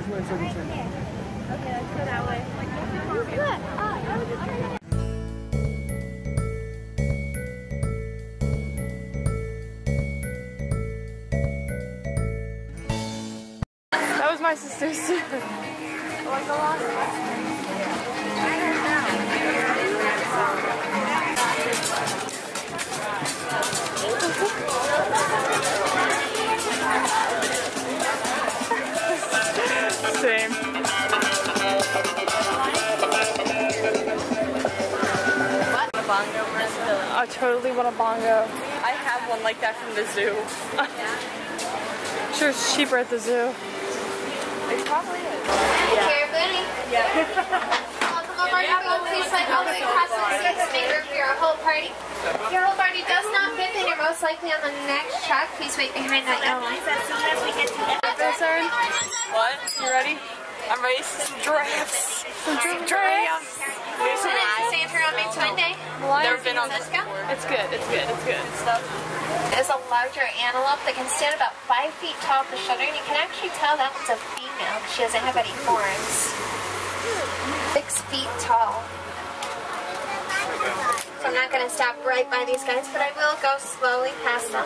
Okay, let's go that way. That was my sister's too. Like the last one. I don't know. Same. What? A bongo versus I totally want a bongo. I have one like that from the zoo. Sure, it's cheaper at the zoo. It probably is. Yeah. Here, Benny. Yeah. Welcome over to go. Please slide all the way across the seats. Make room for your whole party. Your whole party does not fit, then you're most likely on the next track. Please wait behind that yellow line. As soon as we get to that. What? You ready? I'm ready for some giraffes. Some giraffes. Santa on Big Twin Day. Never been on this before. It's good. It's good. It's good. Stuff. There's a larger antelope that can stand about 5 feet tall at the shoulder, and you can actually tell that one's a female. She doesn't have any horns. 6 feet tall. So I'm not going to stop right by these guys, but I will go slowly past them.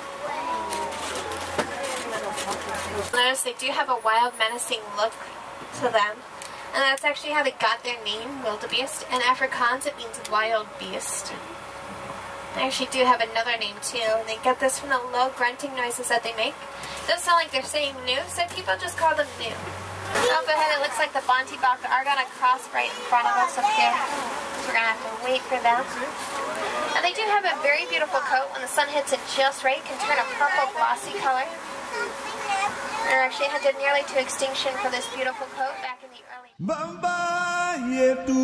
Notice they do have a wild, menacing look to them. And that's actually how they got their name, wildebeest. In Afrikaans, it means wild beast. They actually do have another name too. They get this from the low grunting noises that they make. It doesn't sound like they're saying new, so people just call them new. Up ahead, it looks like the Bonte Baka are gonna cross right in front of us up here. So we're gonna have to wait for them. And they do have a very beautiful coat. When the sun hits it just right, it can turn a purple glossy color. They're actually hunted nearly to extinction for this beautiful coat back in the early... Bamba yetu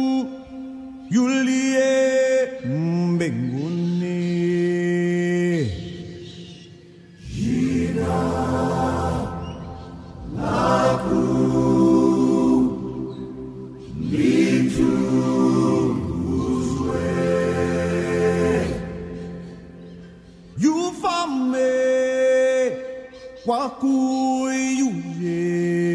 yulie mbinguni jina lako litukuzwe yufame wakuyuye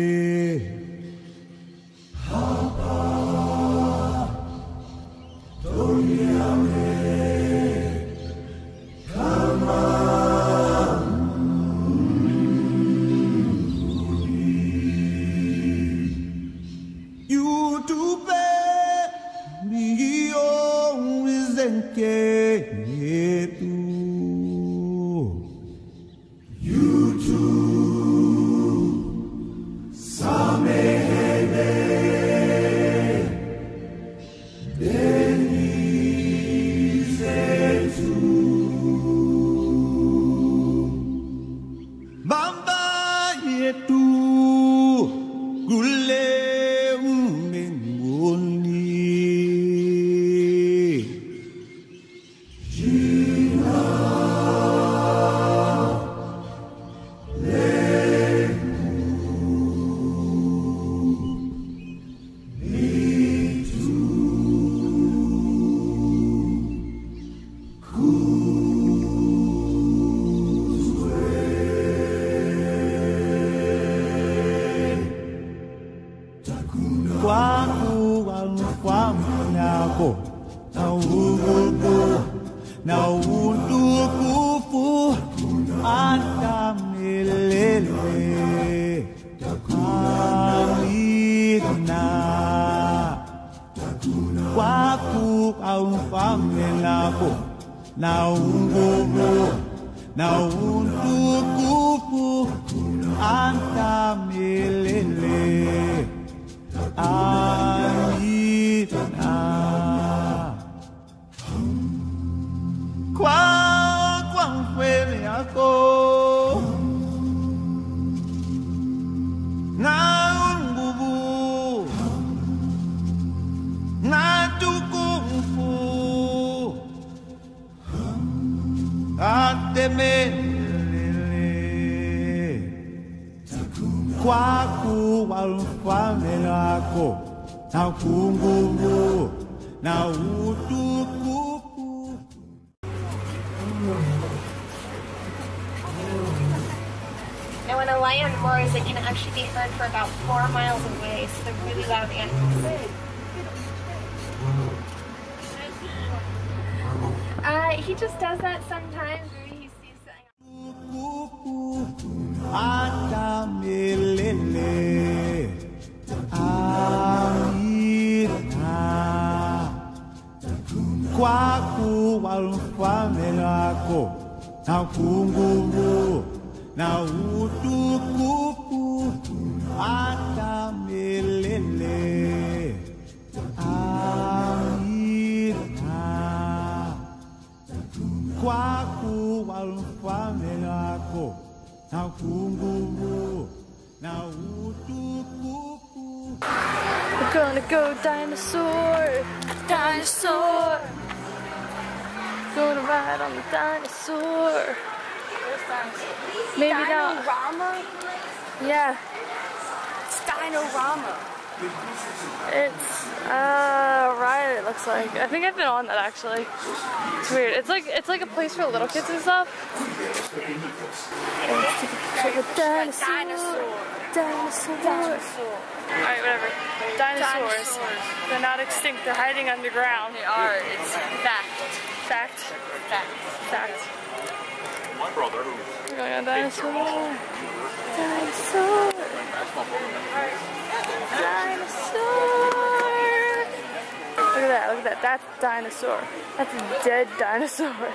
high-end roars that can actually be heard for about 4 miles away, so they're really loud animals. He just does that sometimes where he sees something. Atamelele Amina Kwaku walfamelako Na kungumu Na utukufu Atamelele Amina Kwaku walfamelako Na kungumu Na utukufu. We're gonna go dinosaur, dinosaur. Gonna ride on the dinosaur. Maybe not. Dinorama? Yeah, It's Dinorama. it's right. It looks like. I think I've been on that actually. It's weird. It's like a place for little kids and stuff. Dinosaur. Dinosaur. Alright, whatever. Dinosaurs. They're not extinct. They're hiding underground. They are. It's fact. Fact. Fact. Fact. My brother, who We're going on dinosaur. Dinosaur. Dinosaur. Look at that. Look at that. That's a dinosaur. That's a dead dinosaur.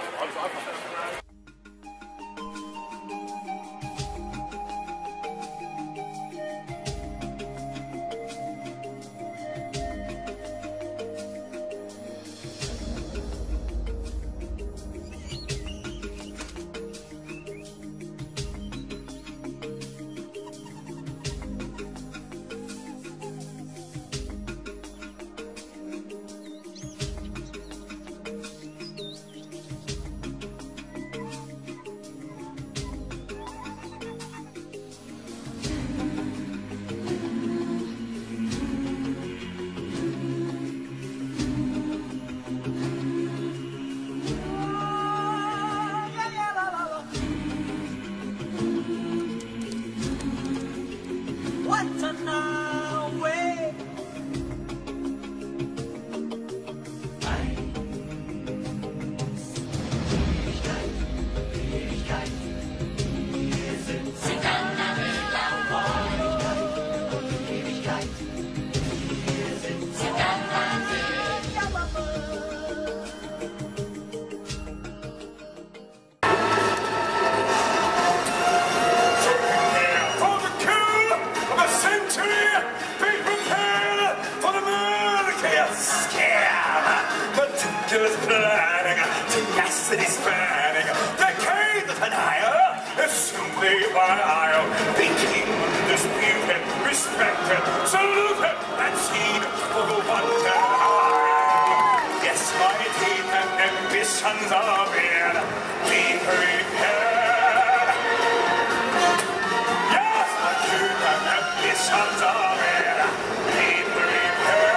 Meticulous planning, tenacity spanning, decade the denier is simply vile. The king undisputed, respected, saluted, and seen for the wonder high. Yes, my teeth and ambitions are in. Be prepared. Yes, my teeth and ambitions are in. Be prepared.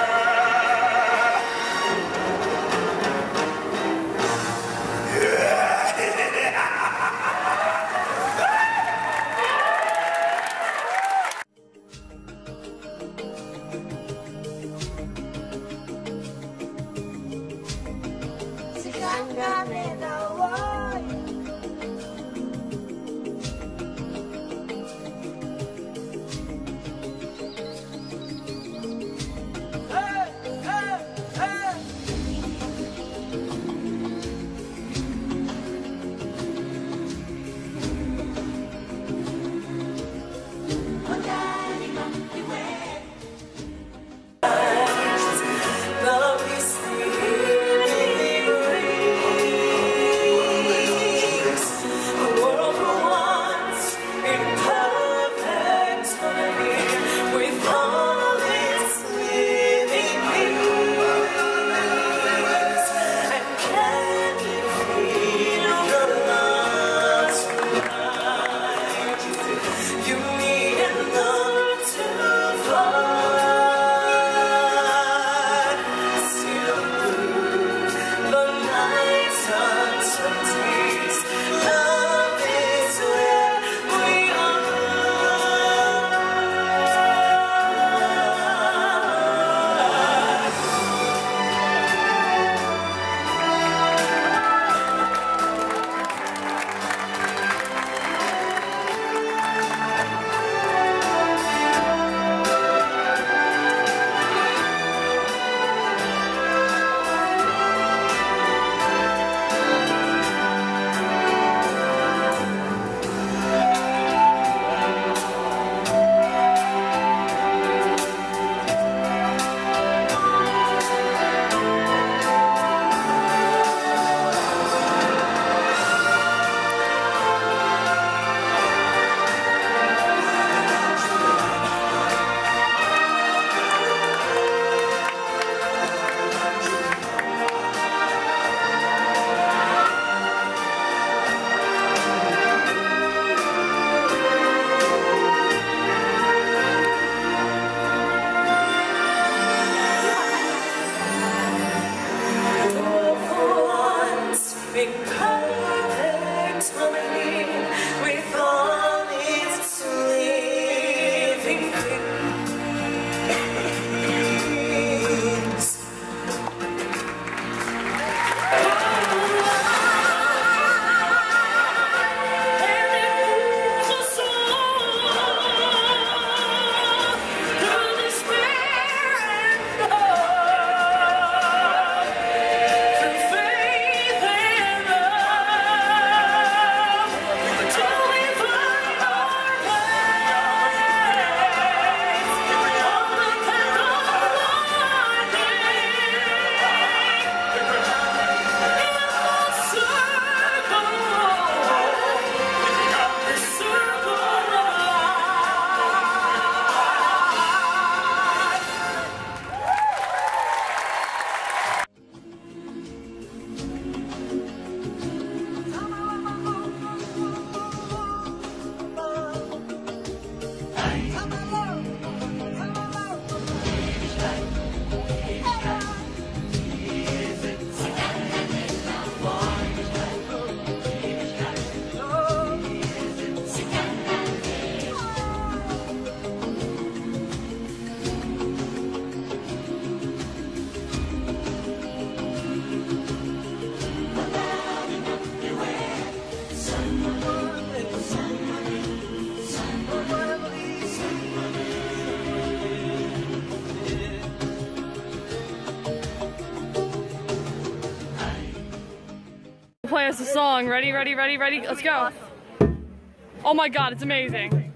us a song. Ready, ready, ready, ready? Let's go. Oh my god, it's amazing.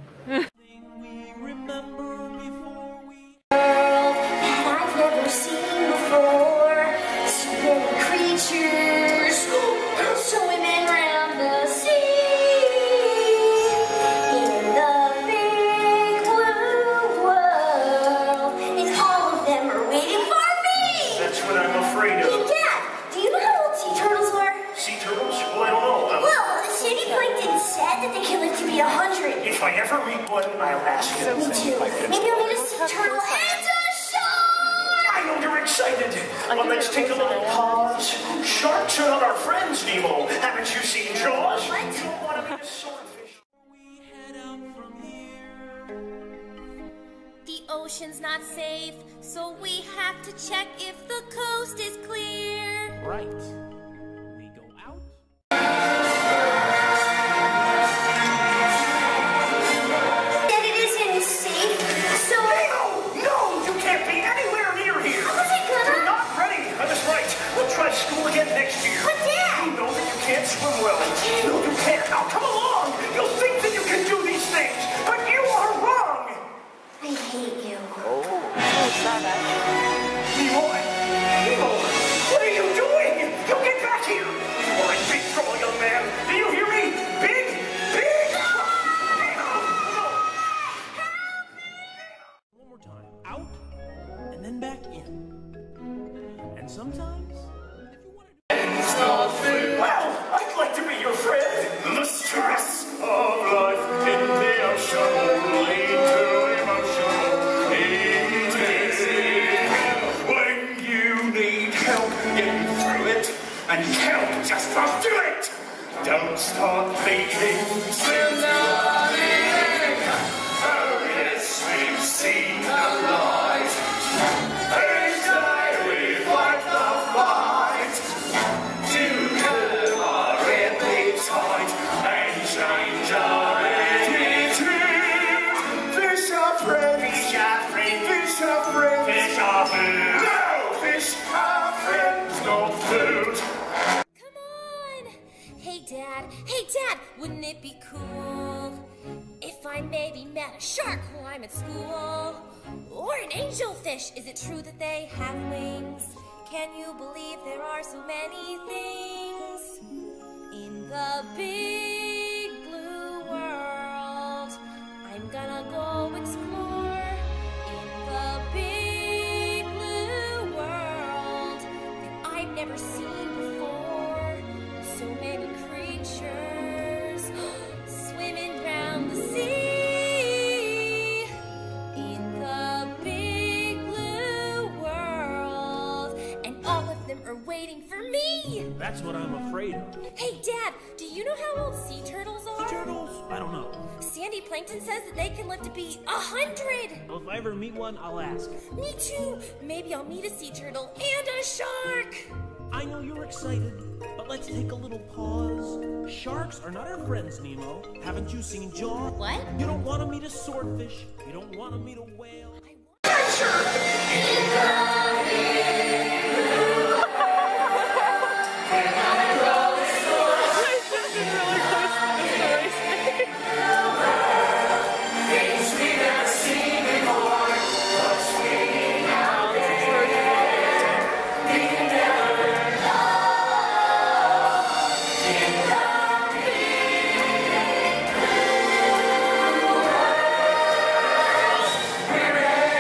I've never seen before. So many creatures swimming around the sea. In the big blue world. And all of them are waiting for me. That's what I'm afraid of. Hey, Dad, do you know how old sea turtles are? Sea turtles? Well, I don't know. Well, Sandy Plankton said that they can live to be 100. If I ever meet one, I'll ask him. Me too. Maybe I'll meet a sea turtle and a shark! I know you're excited. Well, let's take a little pause. Sharks are not our friends, Nemo. Haven't you seen Jaws? What? You don't want to meet a swordfish. The ocean's not safe, so we have to check if the coast is clear. Right. We go out. That it isn't safe, so... No, you can't be anywhere near here. How was I You're gonna? not ready. I was right. We'll try school again next year. But Dad! You know that you can't swim well. No, you can't. Now come along. You'll think that you can do these things, but you are wrong. I hate you. Nemo, what are you doing? You get back here. You are in big trouble, young man. Do you hear me? Big trouble. One more time. Out, and then back in. And sometimes, if you want to Well, I'd like to be your friend. The stress of life in the ocean lead to emotional eating. When you need help getting through it, and help just won't do it. Don't start thinking tsunami. Oh yes, we've seen the light. Each day we fight the fight. To curb our appetite and change our attitude. Fish are friends. Fish are friends. Fish are friends. Fish are food. No! Fish are friends, not food. Come on! Hey, Dad. Hey, Dad! Wouldn't it be cool if I maybe met a shark while I'm at school? Or an angelfish? Is it true that they have wings? Can you believe there are so many things in the big blue world? I'm gonna go explore in the big blue world that I've never seen before. So many creatures swimming round the sea in the big blue world, and all of them are waiting for me. That's what I'm afraid of. Hey, Dad, do you know how old sea turtles are? Turtles? I don't know. Sandy Plankton says that they can live to be 100. Well, if I ever meet one, I'll ask. Me too. Maybe I'll meet a sea turtle and a shark. I know you're excited, but let's take a little pause. Sharks are not our friends, Nemo. Haven't you seen Jaws? What? You don't want to meet a swordfish. You don't want to meet a whale. We're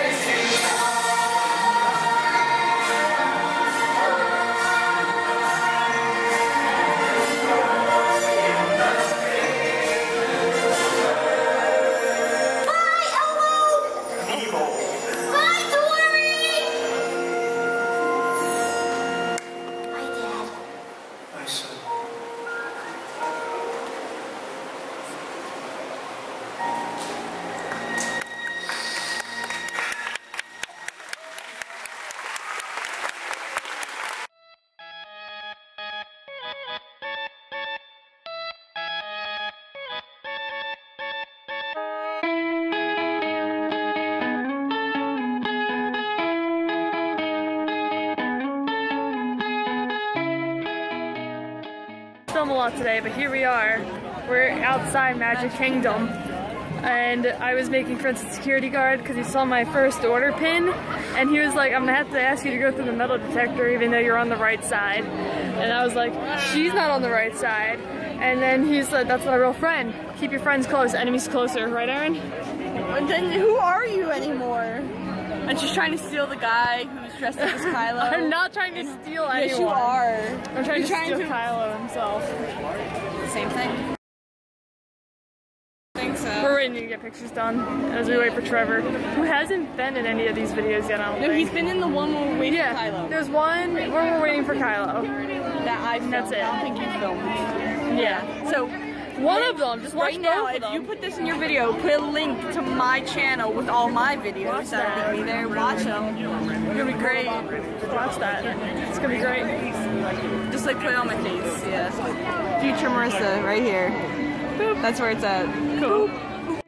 film a lot today, but here we are. We're outside Magic Kingdom. And I was making friends with the security guard because he saw my first order pin. And he was like, I'm gonna have to ask you to go through the metal detector even though you're on the right side. And I was like, she's not on the right side. And then he said, that's not a real friend. Keep your friends close, enemies closer. Right, Aaron? And then who are you anymore? And she's trying to steal the guy who's dressed up as Kylo. I'm not trying to steal anyone. Yes, you are. I'm trying to steal Kylo himself. Same thing. I think so. We're waiting to get pictures done as we wait for Trevor, who hasn't been in any of these videos yet, I don't think. No, he's been in the one where we're waiting for Kylo. There's one where we're waiting for Kylo. That I filmed. That's it. I don't think you filmed. Yeah. So, one of them, just watch right now, both of if them. you put this in your video, put a link to my channel with all my videos that are going to be there. Watch them. It's going to be great. Watch that. It's going to be great. Just like put it on my face, yeah. Future Marissa, right here. Boop. That's where it's at. Cool. Boop.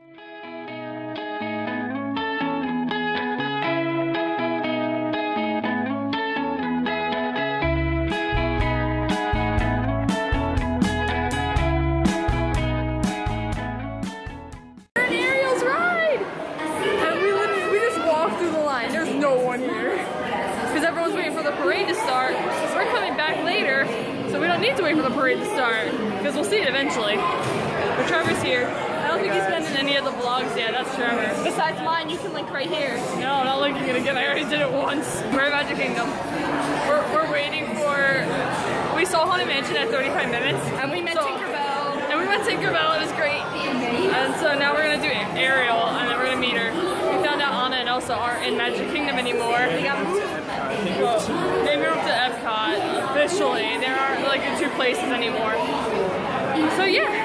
Parade to start. We're coming back later, so we don't need to wait for the parade to start because we'll see it eventually. But Trevor's here. I don't think he's been in any of the vlogs yet. That's Trevor. Besides mine, you can link right here. No, I'm not linking it again. I already did it once. We're at Magic Kingdom. We're waiting for. We saw Haunted Mansion at 35 minutes, and we met Tinkerbell. And we met Tinkerbell. It was great. And so now we're gonna do Ariel, and then we're gonna meet her. We found out Anna and Elsa aren't in Magic Kingdom anymore. They moved to Epcot officially. There aren't like in two places anymore. So yeah.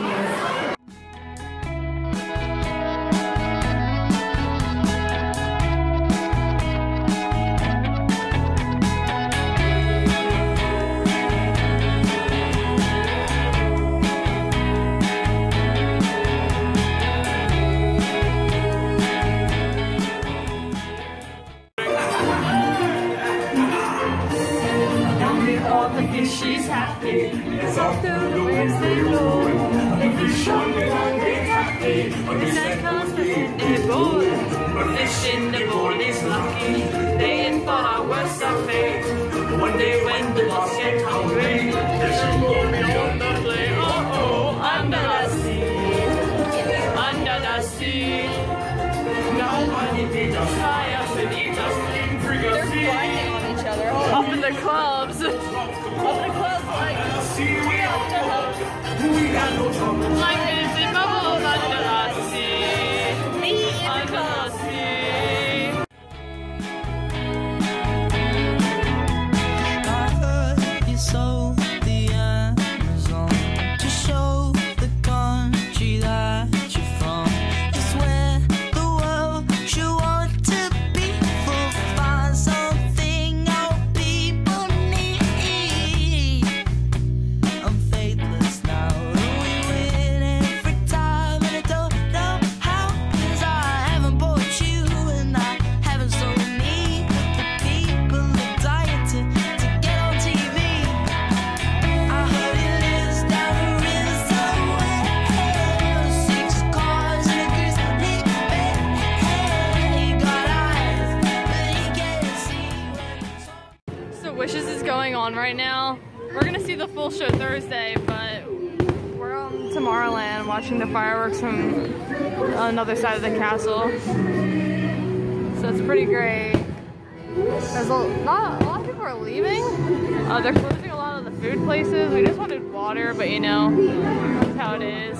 She's happy, it's all through the waves they blow. Every shot we want is happy, it's that constant they board. Fish in the bowl is lucky, they ain't thought our worst of fate. One day when the boss get hungry, there's a moment on the play. Oh oh, under the sea, under the sea. Nobody beat us, fly us and eat us, in frequency. They're blinding on each other. Up in the clubs. Up in the clubs, like, we got no trouble. Like this in bubbles under the sea. Me in the club. I heard you sold the Amazon to show the country that you're from. It's where the world should want to be. We'll find something our people need. I'm faithless now, we win every time, and I don't know how, 'cause I haven't bought you and I haven't sold me. But the people are dying to get on TV. I heard he lives down the river somewhere, 6 cars and a grizzly bear. He got eyes, but he can't see when it's on. So Wishes is going on right now. We're gonna see the full show Thursday, but we're on Tomorrowland watching the fireworks from another side of the castle. So it's pretty great. There's a lot of people are leaving. They're closing a lot of the food places. We just wanted water, but you know, that's how it is.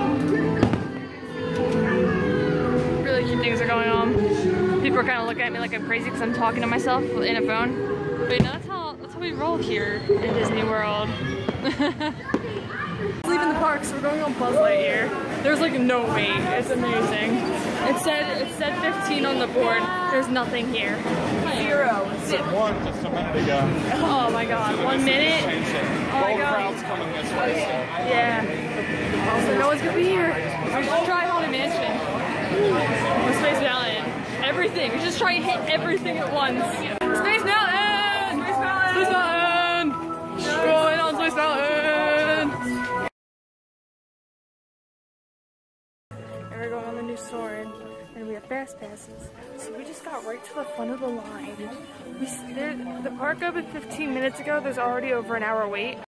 Really cute things are going on. People are kind of looking at me like I'm crazy because I'm talking to myself in a phone. But you know, that's how we roll here in Disney World. Leaving the park, so we're going on Buzz Lightyear. There's like no wait. It's amazing. It said 15 on the board. There's nothing here. 0. Said 1 just a minute ago. Oh my god, 1 minute? Oh my god. Crowd's coming this way, so. Yeah. So no one's gonna be here. We should try Haunted Mansion. Or Space Mountain. Everything. We just try and hit everything at once. Space Mountain! Space Mountain! Space Mountain! Going on Space Mountain! Soarin', and we have fast passes. So we just got right to the front of the line. The park opened 15 minutes ago. There's already over an hour wait.